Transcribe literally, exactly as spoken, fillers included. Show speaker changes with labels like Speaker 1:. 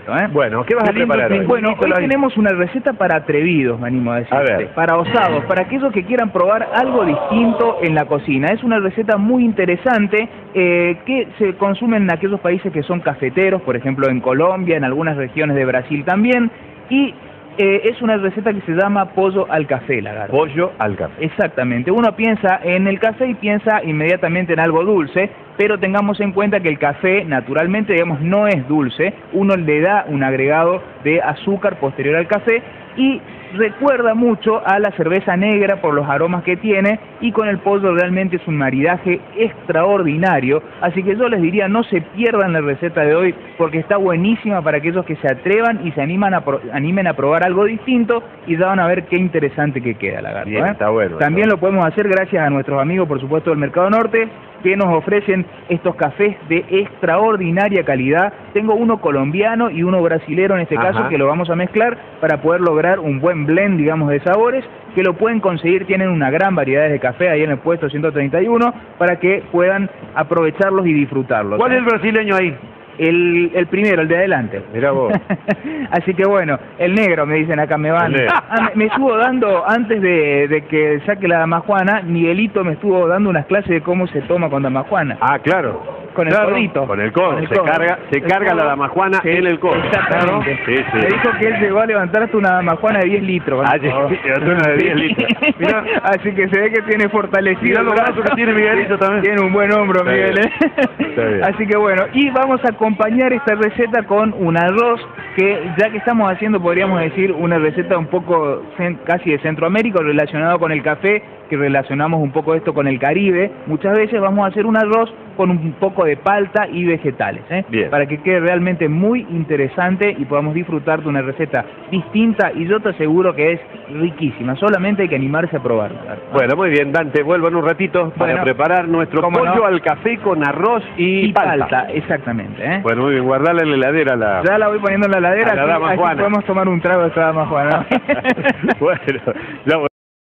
Speaker 1: ¿Eh?
Speaker 2: Bueno, ¿qué vas a preparar hoy?
Speaker 1: Bueno, hoy tenemos una receta para atrevidos, me animo a decirte.
Speaker 2: A ver.
Speaker 1: Para osados, para aquellos que quieran probar algo distinto en la cocina. Es una receta muy interesante eh, que se consume en aquellos países que son cafeteros, por ejemplo en Colombia, en algunas regiones de Brasil también. Y eh, es una receta que se llama pollo al café, lagarto.
Speaker 2: Pollo al café.
Speaker 1: Exactamente. Uno piensa en el café y piensa inmediatamente en algo dulce, pero tengamos en cuenta que el café, naturalmente, digamos, no es dulce. Uno le da un agregado de azúcar posterior al café y recuerda mucho a la cerveza negra por los aromas que tiene, y con el pollo realmente es un maridaje extraordinario. Así que yo les diría, no se pierdan la receta de hoy porque está buenísima para aquellos que se atrevan y se animan a pro animen a probar algo distinto, y ya van a ver qué interesante que queda, lagarto.
Speaker 2: Bien,
Speaker 1: ¿eh?
Speaker 2: está bueno.
Speaker 1: También lo podemos hacer gracias a nuestros amigos, por supuesto, del Mercado Norte, que nos ofrecen estos cafés de extraordinaria calidad. Tengo uno colombiano y uno brasilero en este
Speaker 2: Ajá.
Speaker 1: caso, que lo vamos a mezclar para poder lograr un buen blend, digamos, de sabores, que lo pueden conseguir. Tienen una gran variedad de café ahí en el puesto ciento treinta y uno para que puedan aprovecharlos y disfrutarlos.
Speaker 2: ¿Cuál es el brasileño ahí?
Speaker 1: El, el primero, el de adelante.
Speaker 2: Mirá vos.
Speaker 1: Así que bueno, el negro, me dicen acá, me van. Ah, me, me estuvo dando, antes de, de que saque la damajuana, Miguelito me estuvo dando unas clases de cómo se toma con damajuana.
Speaker 2: Ah, claro.
Speaker 1: Con el
Speaker 2: claro,
Speaker 1: codito.
Speaker 2: Con el codo.
Speaker 1: Con el
Speaker 2: se
Speaker 1: codo.
Speaker 2: carga, se
Speaker 1: El
Speaker 2: carga
Speaker 1: codo.
Speaker 2: la damajuana
Speaker 1: Sí,
Speaker 2: en el codo.
Speaker 1: exactamente.
Speaker 2: Sí, sí.
Speaker 1: Me dijo que él llegó a levantar hasta una damajuana de diez litros.
Speaker 2: Ah, sí, una de diez litros.
Speaker 1: Mirá, así que se ve que tiene fortalecido.
Speaker 2: Mirá los brazos que tiene Miguelito también.
Speaker 1: Tiene un buen hombro,
Speaker 2: Está
Speaker 1: Miguel.
Speaker 2: bien.
Speaker 1: ¿eh?
Speaker 2: Está bien.
Speaker 1: Así que bueno, y vamos a acompañar esta receta con un arroz que, ya que estamos haciendo, podríamos decir, una receta un poco casi de Centroamérica, relacionado con el café, que relacionamos un poco esto con el Caribe. Muchas veces vamos a hacer un arroz con un poco de palta y vegetales, ¿eh?
Speaker 2: Bien.
Speaker 1: Para que quede realmente muy interesante y podamos disfrutar de una receta distinta, y yo te aseguro que es riquísima. Solamente hay que animarse a probarla.
Speaker 2: Bueno, muy bien, Dante, vuelvo en un ratito para
Speaker 1: Bueno,
Speaker 2: preparar nuestro pollo
Speaker 1: no?
Speaker 2: al café con arroz y,
Speaker 1: y
Speaker 2: palta.
Speaker 1: palta. Exactamente, ¿eh?
Speaker 2: Bueno, muy bien, guardarla en la heladera. La...
Speaker 1: Ya la voy poniendo en la heladera,
Speaker 2: a la
Speaker 1: así,
Speaker 2: dama
Speaker 1: así
Speaker 2: Juana.
Speaker 1: podemos tomar un trago de esta dama Juana.
Speaker 2: Bueno, ya voy.